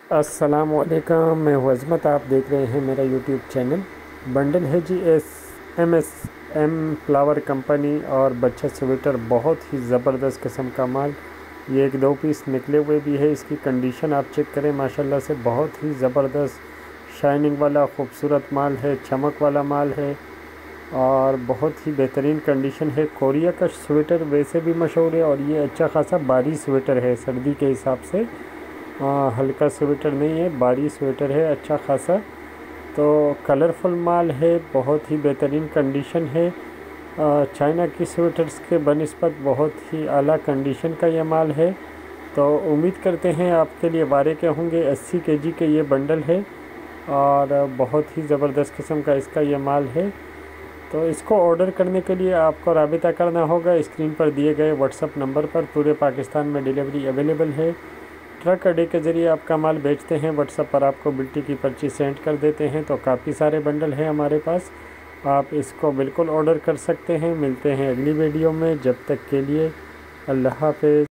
अस्सलामुअलैकुम, मैं हूं अज़मत। आप देख रहे हैं मेरा यूट्यूब चैनल। बंडल है जी MSM फ्लावर कंपनी और बच्चा स्वेटर, बहुत ही ज़बरदस्त किस्म का माल। ये 1-2 पीस निकले हुए भी है। इसकी कंडीशन आप चेक करें, माशाल्लाह से बहुत ही ज़बरदस्त शाइनिंग वाला खूबसूरत माल है, चमक वाला माल है और बहुत ही बेहतरीन कंडीशन है। कोरिया का स्वेटर वैसे भी मशहूर है और ये अच्छा खासा भारी स्वेटर है सर्दी के हिसाब से। हल्का स्वेटर नहीं है, भारी स्वेटर है अच्छा खासा। तो कलरफुल माल है, बहुत ही बेहतरीन कंडीशन है। चाइना की स्वेटर्स के बनिस्बत बहुत ही आला कंडीशन का ये माल है। तो उम्मीद करते हैं आपके लिए वारे के होंगे। 80 केजी के ये बंडल है और बहुत ही ज़बरदस्त किस्म का इसका ये माल है। तो इसको ऑर्डर करने के लिए आपको राबिता करना होगा स्क्रीन पर दिए गए व्हाट्सअप नंबर पर। पूरे पाकिस्तान में डिलीवरी अवेलेबल है। ट्रक अड्डे के ज़रिए आपका माल बेचते हैं। व्हाट्सअप पर आपको बिल्टी की पर्ची सेंड कर देते हैं। तो काफ़ी सारे बंडल हैं हमारे पास, आप इसको बिल्कुल ऑर्डर कर सकते हैं। मिलते हैं अगली वीडियो में, जब तक के लिए अल्लाह हाफ़िज़।